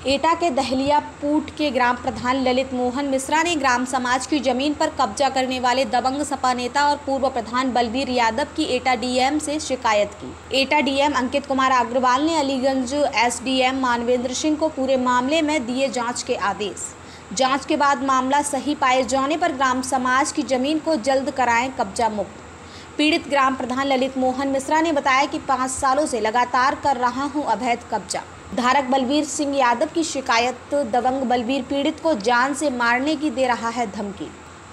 एटा के दहलिया पूट के ग्राम प्रधान ललित मोहन मिश्रा ने ग्राम समाज की जमीन पर कब्जा करने वाले दबंग सपा नेता और पूर्व प्रधान बलबीर यादव की एटा डीएम से शिकायत की। एटा डीएम अंकित कुमार अग्रवाल ने अलीगंज एसडीएम मानवेंद्र सिंह को पूरे मामले में दिए जांच के आदेश। जांच के बाद मामला सही पाए जाने पर ग्राम समाज की जमीन को जल्द कराएं कब्जा मुक्त। पीड़ित ग्राम प्रधान ललित मोहन मिश्रा ने बताया कि 5 सालों से लगातार कर रहा हूं अवैध कब्जा। धारक बलबीर सिंह यादव की शिकायत, दबंग बलबीर पीड़ित को जान से मारने की दे रहा है धमकी।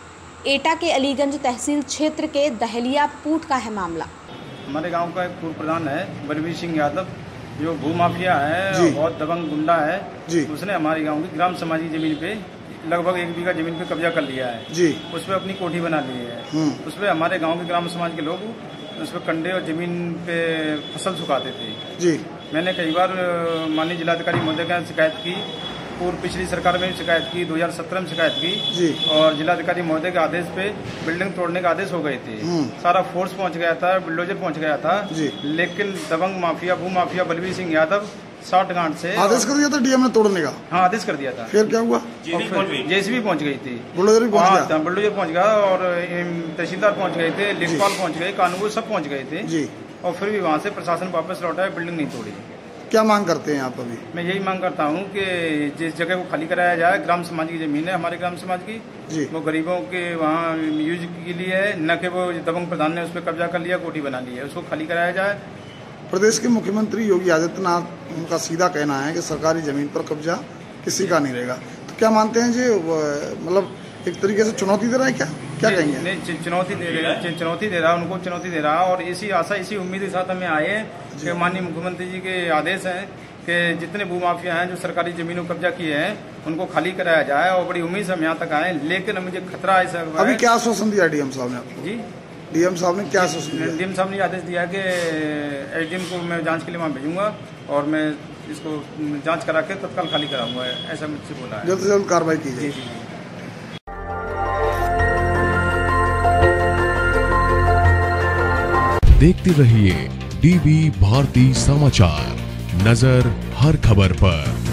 एटा के अलीगंज तहसील क्षेत्र के दहलिया पूट का है मामला। हमारे गांव का एक पूर्व प्रधान है बलबीर सिंह यादव, जो भूमाफिया है, बहुत दबंग गुंडा है। उसने हमारे गांव की ग्राम समाजी जमीन पे लगभग 1 बीघा जमीन पे कब्जा कर लिया है। उस पर अपनी कोठी बना ली है। उस पर हमारे गांव के ग्राम समाज के लोग उस पर कंडे और जमीन पे फसल सुखाते थे। मैंने कई बार माननीय जिलाधिकारी महोदय के शिकायत की, पूर्व पिछली सरकार में भी शिकायत की, 2017 में शिकायत की और जिलाधिकारी महोदय के आदेश पे बिल्डिंग तोड़ने का आदेश हो गए थे। सारा फोर्स पहुंच गया था, बुलडोजर पहुंच गया था, लेकिन दबंग माफिया भूमाफिया बलबीर सिंह यादव 60 गांठ से आदेश कर दिया था डीएम ने तोड़ने का। हाँ, आदेश कर दिया था। फिर क्या हुआ? जेसीबी पहुंच गई थी, बुलडोजर पहुंच गया और तहसीलदार पहुंच गए थे, लेखपाल पहुंच गए, कानून सब पहुंच गए थे और फिर भी वहाँ से प्रशासन वापस लौटा है, बिल्डिंग नहीं तोड़ी। क्या मांग करते हैं आप अभी? मैं यही मांग करता हूँ कि जिस जगह को खाली कराया जाए, ग्राम समाज की जमीन है हमारे ग्राम समाज की, वो गरीबों के वहाँ यूज के लिए है, न कि वो दबंग प्रधान ने उस पर कब्जा कर लिया, कोठी बना ली है, उसको खाली कराया जाए। प्रदेश के मुख्यमंत्री योगी आदित्यनाथ, उनका सीधा कहना है कि सरकारी जमीन पर कब्जा किसी का नहीं रहेगा। तो क्या मानते हैं जी, मतलब एक तरीके से चुनौती दे रहा है क्या कहेंगे? नहीं, चुनौती दे रहा है, उनको चुनौती दे रहा है और इसी आशा इसी उम्मीद के साथ हमें आए कि माननीय मुख्यमंत्री जी के आदेश हैं कि जितने भूमाफिया हैं जो सरकारी जमीनों कब्जा किए हैं उनको खाली कराया जाए और बड़ी उम्मीद से हम यहाँ तक आए। लेकिन मुझे खतरा ऐसा अभी क्या आश्वासन दिया डीएम साहब ने आपको? जी, डीएम साहब ने क्या आश्वासन दिया? डीएम साहब ने आदेश दिया कि एसडीएम को मैं जांच के लिए वहाँ भेजूंगा और मैं इसको जांच करा के तत्काल खाली कराऊंगा, ऐसा मुझसे बोला है। जल्द से जल्द कार्रवाई की जाए। जी। देखते रहिए डीबी भारती समाचार, नजर हर खबर पर।